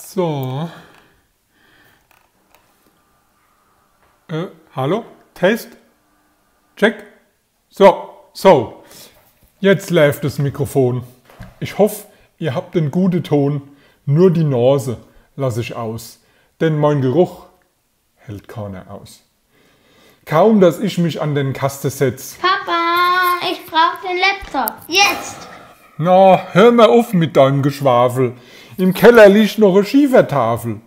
So. Hallo? Test? Check? So. Jetzt läuft das Mikrofon. Ich hoffe, ihr habt einen guten Ton. Nur die Nase lasse ich aus. Denn mein Geruch hält keiner aus. Kaum, dass ich mich an den Kasten setze. Papa, ich brauche den Laptop. Jetzt! Na, hör mal auf mit deinem Geschwafel. Im Keller liegt noch eine Schiefertafel.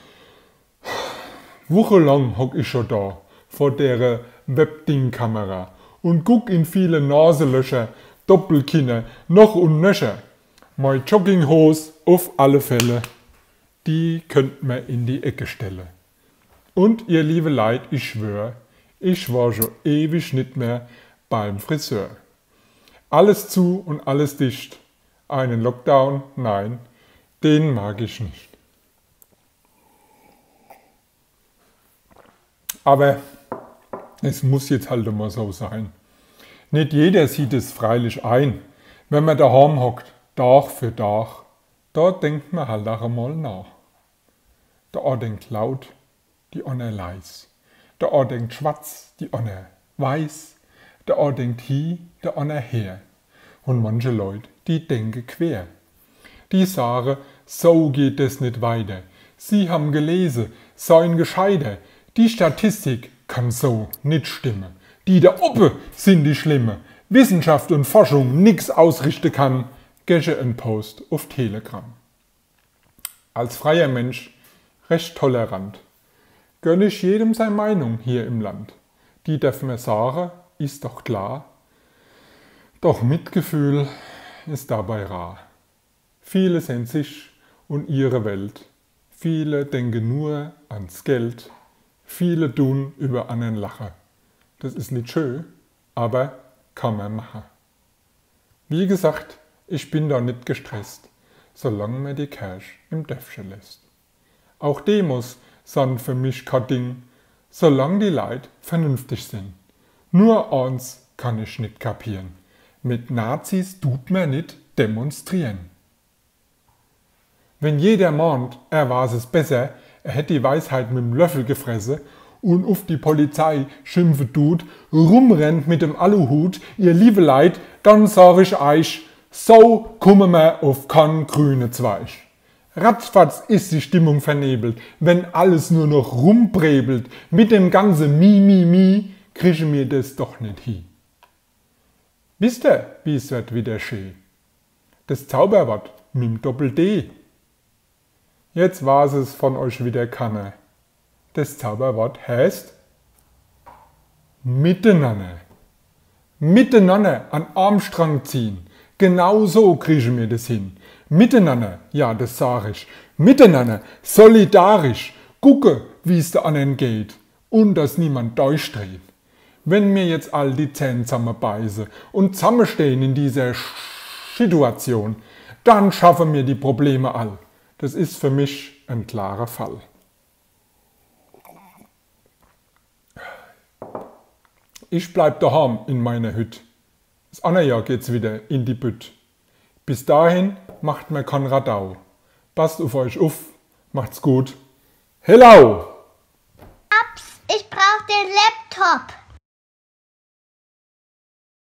Wochenlang hock ich schon da vor der Webding-Kamera und guck in viele Nasenlöcher, Doppelkinner, noch und nöcher. Meine Jogginghose auf alle Fälle, die könnt man in die Ecke stellen. Und ihr liebe Leid, ich schwör, ich war schon ewig nicht mehr beim Friseur. Alles zu und alles dicht. Einen Lockdown, nein, den mag ich nicht. Aber es muss jetzt halt immer so sein. Nicht jeder sieht es freilich ein, wenn man daheim hockt, Tag für Tag. Da denkt man halt auch einmal nach. Der eine denkt laut, die andere leis. Der eine denkt schwarz, die andere weiß. Der eine denkt hi, der andere her. Und manche Leute, die denken quer. Die sagen, so geht es nicht weiter. Sie haben gelesen, seien gescheiter. Die Statistik kann so nicht stimmen. Die da oben sind die Schlimme. Wissenschaft und Forschung nix ausrichten kann. Gesche ein Post auf Telegram. Als freier Mensch recht tolerant. Gönn ich jedem seine Meinung hier im Land. Die darf man sagen, ist doch klar. Doch Mitgefühl ist dabei rar. Viele sehen sich und ihre Welt. Viele denken nur ans Geld. Viele tun über anderen lachen. Das ist nicht schön, aber kann man machen. Wie gesagt, ich bin da nicht gestresst, solange man die Cash im Döpfchen lässt. Auch Demos sind für mich kein Ding, solange die Leute vernünftig sind. Nur eins kann ich nicht kapieren. Mit Nazis tut man nicht demonstrieren. Wenn jeder meint, er weiß es besser, er hätte die Weisheit mit dem Löffel gefressen und auf die Polizei schimpfen tut, rumrennt mit dem Aluhut, ihr liebe Leid, dann sag ich euch, so kommen wir auf keinen grünen Zweig. Ratzfatz ist die Stimmung vernebelt, wenn alles nur noch rumbrebelt, mit dem ganzen Mi, kriege mir das doch nicht hin. Wisst ihr, wie es wird wieder schön? Das Zauberwort mit dem Doppel-D. Jetzt weiß es von euch wieder keiner. Das Zauberwort heißt Miteinander. Miteinander an Armstrang ziehen. Genau so kriege mir das hin. Miteinander, ja, das sage ich. Miteinander, solidarisch. Gucke, wie es der anderen geht. Und dass niemand durchdreht. Wenn mir jetzt all die Zähne zusammenbeißen und zusammenstehen in dieser Situation, dann schaffen wir die Probleme all. Das ist für mich ein klarer Fall. Ich bleib daheim in meiner Hütte. Das andere Jahr geht's wieder in die Bütt. Bis dahin macht mir kein Radau. Passt auf euch auf, macht's gut. Hello! Ich brauche den Laptop.